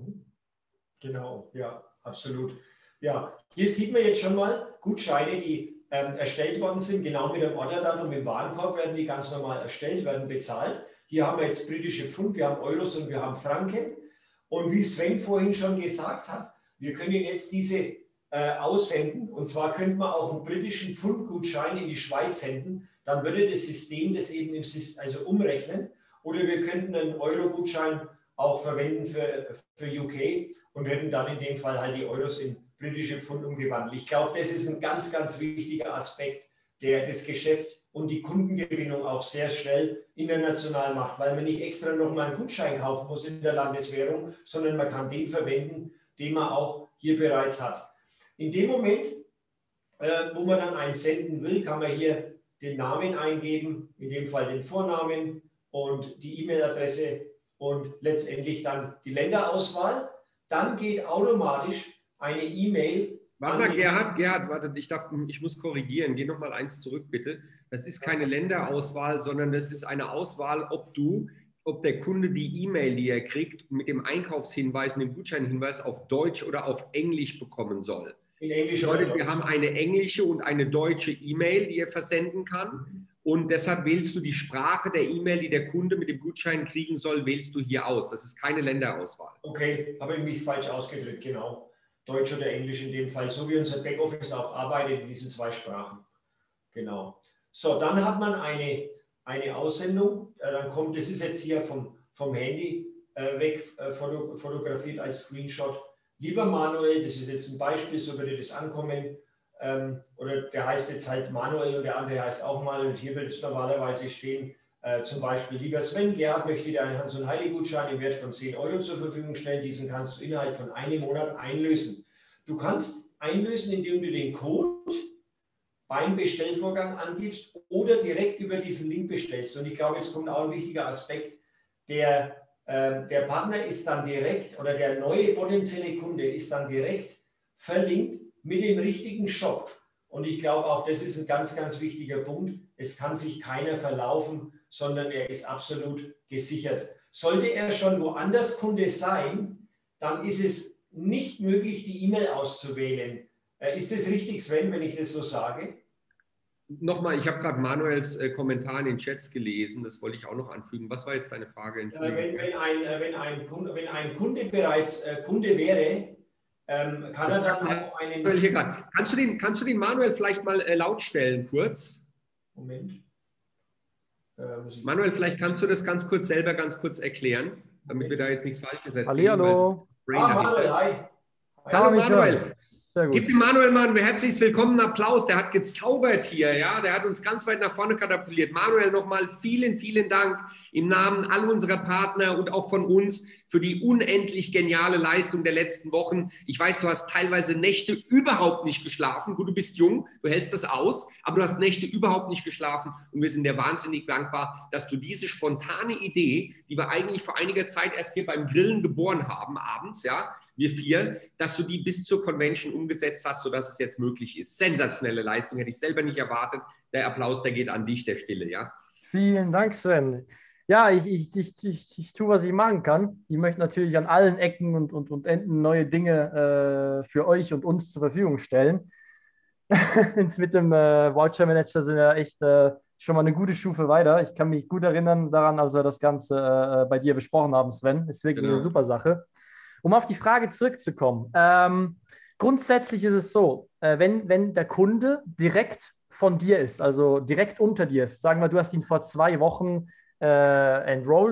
Genau, ja, absolut. Ja, hier sieht man jetzt schon mal Gutscheine, die erstellt worden sind, genau mit dem Orderdatum im Warenkorb werden die ganz normal erstellt, werden bezahlt. Hier haben wir jetzt britische Pfund, wir haben Euros und wir haben Franken. Und wie Sven vorhin schon gesagt hat, wir können jetzt diese aussenden. Und zwar könnte man auch einen britischen Pfundgutschein in die Schweiz senden. Dann würde das System das eben also umrechnen. Oder wir könnten einen Euro-Gutschein auch verwenden für UK und hätten dann in dem Fall halt die Euros in britische Pfund umgewandelt. Ich glaube, das ist ein ganz, ganz wichtiger Aspekt, der das Geschäft und die Kundengewinnung auch sehr schnell international macht, weil man nicht extra nochmal einen Gutschein kaufen muss in der Landeswährung, sondern man kann den verwenden, den man auch hier bereits hat. In dem Moment, wo man dann einen senden will, kann man hier den Namen eingeben, in dem Fall den Vornamen und die E-Mail-Adresse und letztendlich dann die Länderauswahl. Dann geht automatisch eine E-Mail. Warte mal, Gerhard, warte, ich muss korrigieren. Geh noch mal eins zurück, bitte. Das ist keine Länderauswahl, sondern das ist eine Auswahl, ob der Kunde die E-Mail, die er kriegt, mit dem Einkaufshinweis, dem Gutscheinhinweis auf Deutsch oder auf Englisch bekommen soll. In Englisch Leute, wir haben eine englische und eine deutsche E-Mail, die er versenden kann. Und deshalb wählst du die Sprache der E-Mail, die der Kunde mit dem Gutschein kriegen soll, wählst du hier aus. Das ist keine Länderauswahl. Okay, habe ich mich falsch ausgedrückt, genau. Deutsch oder Englisch in dem Fall, so wie unser Backoffice auch arbeitet in diesen zwei Sprachen. Genau. So, dann hat man eine Aussendung, dann kommt, das ist jetzt hier vom Handy weg fotografiert als Screenshot. Lieber Manuel, das ist jetzt ein Beispiel, so würde das ankommen. Oder der heißt jetzt halt Manuel und der andere heißt auch Manuel. Und hier wird es normalerweise stehen, zum Beispiel, lieber Sven, Gerhard möchte dir einen Hans- und Heidi-Gutschein im Wert von 10 Euro zur Verfügung stellen. Diesen kannst du innerhalb von einem Monat einlösen. Du kannst einlösen, indem du den Code beim Bestellvorgang angibst oder direkt über diesen Link bestellst. Und ich glaube, jetzt kommt auch ein wichtiger Aspekt. Der Partner ist dann direkt oder der neue potenzielle Kunde ist dann direkt verlinkt mit dem richtigen Shop. Und ich glaube auch, das ist ein ganz, ganz wichtiger Punkt. Es kann sich keiner verlaufen, sondern er ist absolut gesichert. Sollte er schon woanders Kunde sein, dann ist es nicht möglich, die E-Mail auszuwählen. Ist es richtig, Sven, wenn ich das so sage? Nochmal, ich habe gerade Manuels Kommentar in den Chats gelesen, das wollte ich auch noch anfügen. Was war jetzt deine Frage? Wenn ein Kunde bereits Kunde wäre, kann er dann auch einen... Hier kannst du den Manuel vielleicht mal laut stellen, kurz? Moment. Manuel, vielleicht kannst du das ganz kurz erklären, damit wir da jetzt nichts Falsches erzählen. Hallo. Manuel, hi. Hallo Manuel. Gib dem Manuel mal einen herzlich willkommenen Applaus. Der hat gezaubert hier, ja. Der hat uns ganz weit nach vorne katapultiert. Manuel, nochmal vielen, vielen Dank im Namen all unserer Partner und auch von uns für die unendlich geniale Leistung der letzten Wochen. Ich weiß, du hast teilweise Nächte überhaupt nicht geschlafen. Gut, du bist jung, du hältst das aus, aber du hast Nächte überhaupt nicht geschlafen und wir sind dir wahnsinnig dankbar, dass du diese spontane Idee, die wir eigentlich vor einiger Zeit erst hier beim Grillen geboren haben, abends, ja, wir 4, dass du die bis zur Convention umgesetzt hast, sodass es jetzt möglich ist. Sensationelle Leistung, hätte ich selber nicht erwartet. Der Applaus, der geht an dich, der Stille, ja. Vielen Dank, Sven. Ja, ich tue, was ich machen kann. Ich möchte natürlich an allen Ecken und Enden neue Dinge für euch und uns zur Verfügung stellen. Mit dem Voucher Manager sind wir echt schon mal eine gute Stufe weiter. Ich kann mich gut erinnern daran, als wir das Ganze bei dir besprochen haben, Sven. Ist wirklich eine super Sache. Um auf die Frage zurückzukommen. Grundsätzlich ist es so, wenn der Kunde direkt von dir ist, also direkt unter dir ist, sagen wir, du hast ihn vor 2 Wochen er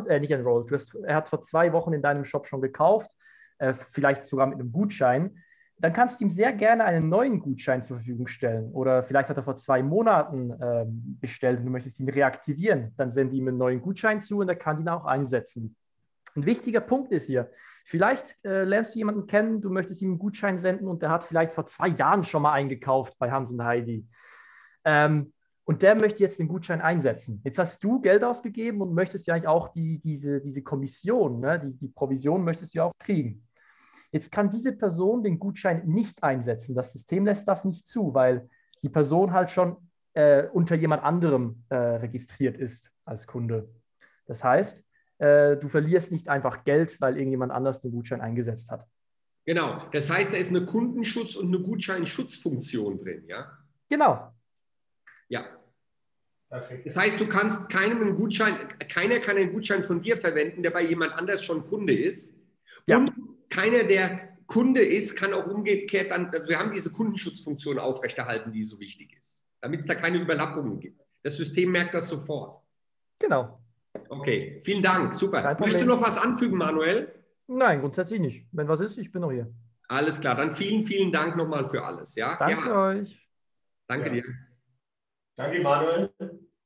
hat vor 2 Wochen in deinem Shop schon gekauft, vielleicht sogar mit einem Gutschein, dann kannst du ihm sehr gerne einen neuen Gutschein zur Verfügung stellen. Oder vielleicht hat er vor 2 Monaten bestellt und du möchtest ihn reaktivieren. Dann sende ihm einen neuen Gutschein zu und er kann ihn auch einsetzen. Ein wichtiger Punkt ist hier, vielleicht lernst du jemanden kennen, du möchtest ihm einen Gutschein senden und der hat vielleicht vor 2 Jahren schon mal eingekauft bei Hans und Heidi. Und der möchte jetzt den Gutschein einsetzen. Jetzt hast du Geld ausgegeben und möchtest ja eigentlich auch diese Kommission, ne, die Provision möchtest du ja auch kriegen. Jetzt kann diese Person den Gutschein nicht einsetzen. Das System lässt das nicht zu, weil die Person halt schon unter jemand anderem registriert ist als Kunde. Das heißt, du verlierst nicht einfach Geld, weil irgendjemand anders den Gutschein eingesetzt hat. Genau, das heißt, da ist eine Kundenschutz- und eine Gutscheinschutzfunktion drin, ja? Genau. Ja. Perfekt. Das heißt, du kannst keiner kann einen Gutschein von dir verwenden, der bei jemand anders schon Kunde ist. Ja. Und keiner, der Kunde ist, kann auch umgekehrt dann, wir haben diese Kundenschutzfunktion aufrechterhalten, die so wichtig ist, damit es da keine Überlappungen gibt. Das System merkt das sofort. Genau. Okay, vielen Dank, super. Möchtest du noch was anfügen, Manuel? Nein, grundsätzlich nicht. Wenn was ist, ich bin noch hier. Alles klar, dann vielen, vielen Dank nochmal für alles. Ja? Danke euch. Danke dir. Danke, Manuel.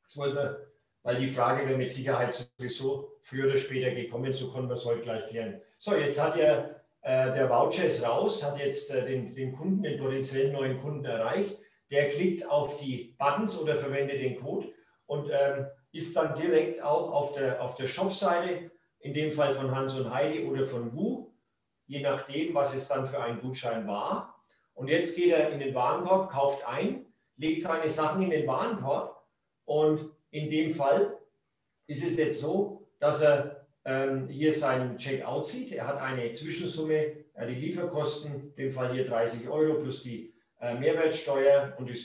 Das wollen wir, weil die Frage wäre mit Sicherheit sowieso früher oder später gekommen, so konnten wir es heute gleich klären. So, jetzt hat ja der Voucher ist raus, hat jetzt den Kunden, den potenziellen neuen Kunden erreicht. Der klickt auf die Buttons oder verwendet den Code und ist dann direkt auch auf der Shop-Seite, in dem Fall von Hans und Heidi oder von Wu, je nachdem, was es dann für ein Gutschein war. Und jetzt geht er in den Warenkorb, kauft ein, legt seine Sachen in den Warenkorb und in dem Fall ist es jetzt so, dass er hier seinen Checkout sieht. Er hat eine Zwischensumme, die Lieferkosten, in dem Fall hier 30 € plus die Mehrwertsteuer und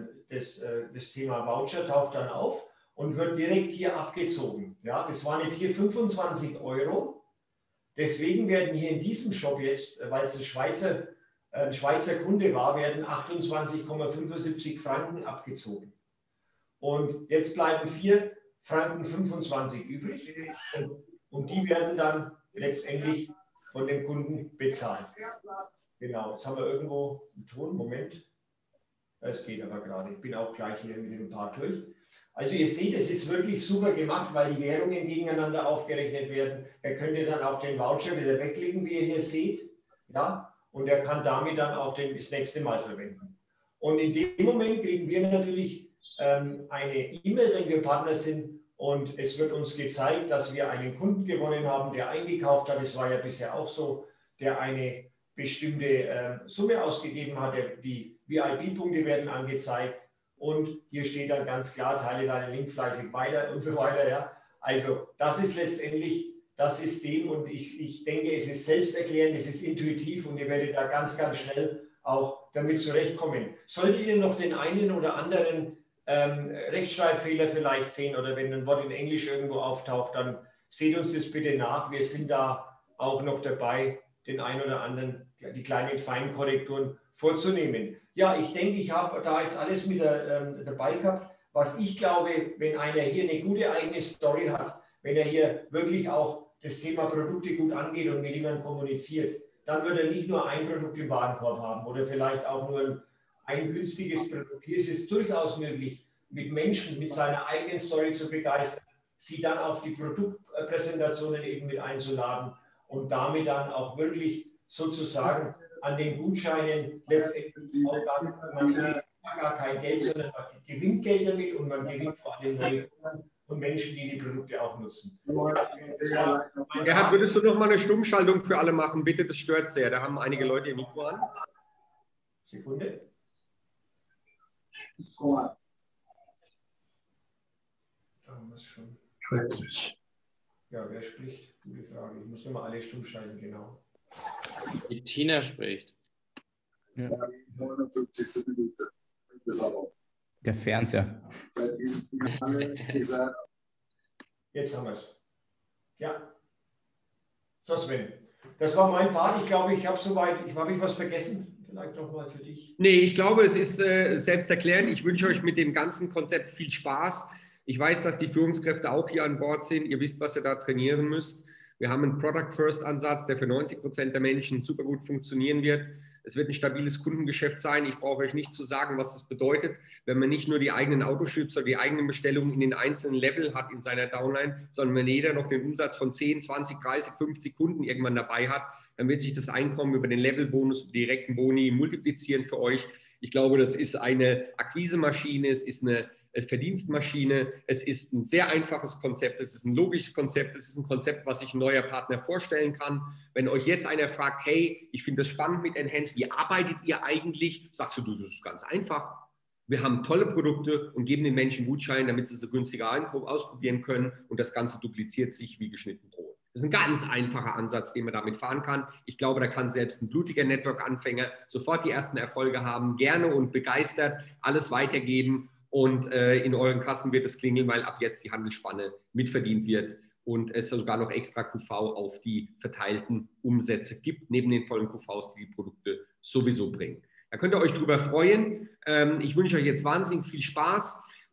das Thema Voucher taucht dann auf und wird direkt hier abgezogen. Ja, das waren jetzt hier 25 €. Deswegen werden hier in diesem Shop jetzt, weil es ein Schweizer Kunde war, werden 28,75 Franken abgezogen. Und jetzt bleiben 4,25 Franken übrig und die werden dann letztendlich von dem Kunden bezahlt. Genau, jetzt haben wir irgendwo einen Ton, Moment. Es geht aber gerade, ich bin auch gleich hier mit dem Part durch. Also ihr seht, es ist wirklich super gemacht, weil die Währungen gegeneinander aufgerechnet werden. Er könnte dann auch den Voucher wieder weglegen, wie ihr hier seht. Ja, und er kann damit dann auch das nächste Mal verwenden. Und in dem Moment kriegen wir natürlich eine E-Mail, wenn wir Partner sind. Und es wird uns gezeigt, dass wir einen Kunden gewonnen haben, der eingekauft hat. Es war ja bisher auch so, der eine bestimmte Summe ausgegeben hat. Die VIP-Punkte werden angezeigt. Und hier steht dann ganz klar, teile deinen Link fleißig weiter und so weiter. Ja. Also das ist letztendlich das System und ich denke, es ist selbsterklärend, es ist intuitiv und ihr werdet da ganz, ganz schnell auch damit zurechtkommen. Solltet ihr noch den einen oder anderen Rechtschreibfehler vielleicht sehen oder wenn ein Wort in Englisch irgendwo auftaucht, dann seht uns das bitte nach. Wir sind da auch noch dabei, den einen oder anderen, die kleinen Feinkorrekturen vorzunehmen. Ja, ich denke, ich habe da jetzt alles mit dabei gehabt. Was ich glaube, wenn einer hier eine gute eigene Story hat, wenn er hier wirklich auch das Thema Produkte gut angeht und mit jemandem kommuniziert, dann wird er nicht nur ein Produkt im Warenkorb haben oder vielleicht auch nur ein günstiges Produkt. Hier ist es durchaus möglich, mit Menschen, mit seiner eigenen Story zu begeistern, sie dann auf die Produktpräsentationen eben mit einzuladen und damit dann auch wirklich sozusagen an den Gutscheinen letztendlich auch gar kein Geld, sondern man gewinnt Geld damit und man gewinnt vor allem neue Kunden und Menschen, die die Produkte auch nutzen. Gerhard, würdest du noch mal eine Stummschaltung für alle machen? Bitte, das stört sehr. Da haben einige Leute ihr Mikro an. Sekunde. Da haben wir es schon. Ja, wer spricht? Gute Frage. Ich muss nochmal alle stumm schalten, genau. Die Tina spricht. Ja. 59. Minute. Der Fernseher. Jetzt haben wir es. Ja. So, Sven. Das war mein Part. Ich glaube, ich habe soweit, habe ich was vergessen? Vielleicht nochmal für dich. Nee, ich glaube, es ist selbsterklärend. Ich wünsche euch mit dem ganzen Konzept viel Spaß. Ich weiß, dass die Führungskräfte auch hier an Bord sind. Ihr wisst, was ihr da trainieren müsst. Wir haben einen Product-First-Ansatz, der für 90% der Menschen super gut funktionieren wird. Es wird ein stabiles Kundengeschäft sein. Ich brauche euch nicht zu sagen, was das bedeutet, wenn man nicht nur die eigenen Autoschips oder die eigenen Bestellungen in den einzelnen Level hat in seiner Downline, sondern wenn jeder noch den Umsatz von 10, 20, 30, 50 Kunden irgendwann dabei hat, dann wird sich das Einkommen über den Levelbonus, über die direkten Boni multiplizieren für euch. Ich glaube, das ist eine Akquisemaschine, es ist eine Verdienstmaschine, es ist ein sehr einfaches Konzept, es ist ein logisches Konzept, es ist ein Konzept, was sich ein neuer Partner vorstellen kann. Wenn euch jetzt einer fragt, hey, ich finde das spannend mit Enhance, wie arbeitet ihr eigentlich? Sagst du, das ist ganz einfach. Wir haben tolle Produkte und geben den Menschen Gutscheine, damit sie günstiger ausprobieren können und das Ganze dupliziert sich wie geschnitten Brot. Das ist ein ganz einfacher Ansatz, den man damit fahren kann. Ich glaube, da kann selbst ein blutiger Network-Anfänger sofort die ersten Erfolge haben, gerne und begeistert alles weitergeben. Und in euren Kassen wird es klingeln, weil ab jetzt die Handelsspanne mitverdient wird und es sogar noch extra QV auf die verteilten Umsätze gibt, neben den vollen QVs, die die Produkte sowieso bringen. Da könnt ihr euch drüber freuen. Ich wünsche euch jetzt wahnsinnig viel Spaß.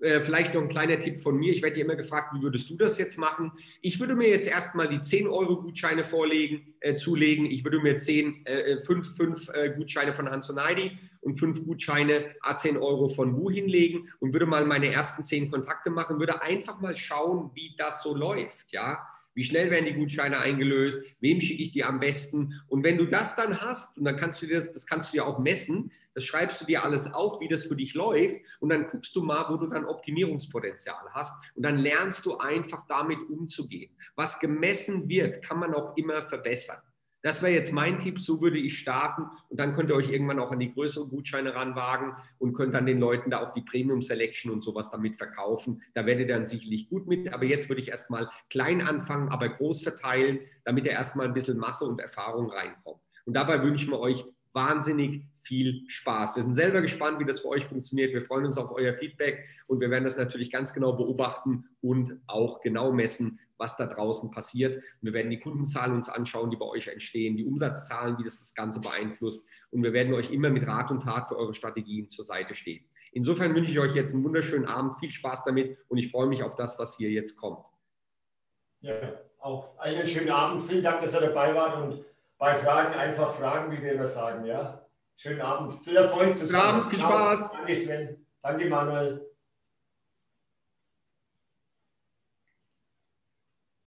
vielleicht noch ein kleiner Tipp von mir. Ich werde dir immer gefragt, wie würdest du das jetzt machen? Ich würde mir jetzt erstmal die 10-Euro-Gutscheine zulegen. Ich würde mir 5 Gutscheine von Hans und Heidi und 5 Gutscheine A10 Euro von Bu hinlegen und würde mal meine ersten 10 Kontakte machen, würde einfach mal schauen, wie das so läuft, ja. Wie schnell werden die Gutscheine eingelöst? Wem schicke ich die am besten? Und wenn du das dann hast, und dann kannst du das kannst du ja auch messen, das schreibst du dir alles auf, wie das für dich läuft, und dann guckst du mal, wo du dann Optimierungspotenzial hast, und dann lernst du einfach damit umzugehen. Was gemessen wird, kann man auch immer verbessern. Das wäre jetzt mein Tipp, so würde ich starten, und dann könnt ihr euch irgendwann auch an die größeren Gutscheine ranwagen und könnt dann den Leuten da auch die Premium Selection und sowas damit verkaufen. Da werdet ihr dann sicherlich gut mit, aber jetzt würde ich erstmal klein anfangen, aber groß verteilen, damit ihr erstmal ein bisschen Masse und Erfahrung reinkommt. Und dabei wünschen wir euch wahnsinnig viel Spaß. Wir sind selber gespannt, wie das für euch funktioniert. Wir freuen uns auf euer Feedback und wir werden das natürlich ganz genau beobachten und auch genau messen, was da draußen passiert. Und wir werden die Kundenzahlen uns anschauen, die bei euch entstehen, die Umsatzzahlen, wie das Ganze beeinflusst. Und wir werden euch immer mit Rat und Tat für eure Strategien zur Seite stehen. Insofern wünsche ich euch jetzt einen wunderschönen Abend, viel Spaß damit und ich freue mich auf das, was hier jetzt kommt. Ja, auch einen schönen Abend. Vielen Dank, dass ihr dabei wart und bei Fragen einfach fragen, wie wir immer sagen. Ja? Schönen Abend. Viel Erfolg zusammen. Guten Abend, viel Spaß. Danke Sven. Danke Manuel.